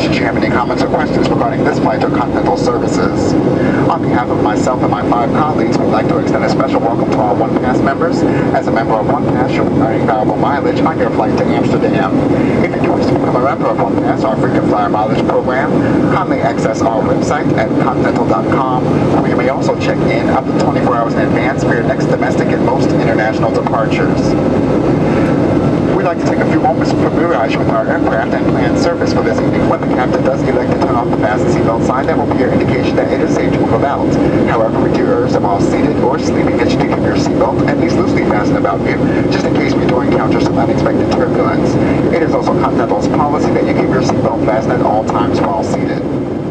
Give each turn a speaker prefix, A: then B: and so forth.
A: should you have any comments or questions regarding this flight or Continental services. On behalf of myself and my 5 colleagues, we'd like to extend a special welcome to our OnePass members. As a member of OnePass, you'll be earning valuable mileage on your flight to Amsterdam. If you wish to become a member of OnePass, our frequent flyer mileage program, kindly access our website at continental.com, where you may also check in up to 24 hours in advance for your next domestic and most international departures. We'd like to take a few moments to familiarize you with our aircraft and planned service for this evening. When the captain does elect to turn off the fasten seatbelt sign, that will be your indication that it is safe to move about. However, we do urge that while seated or sleeping that you do keep your seatbelt at least loosely fastened about you, just in case we do encounter some unexpected turbulence. It is also Continental's policy that you keep your seatbelt fastened at all times while seated.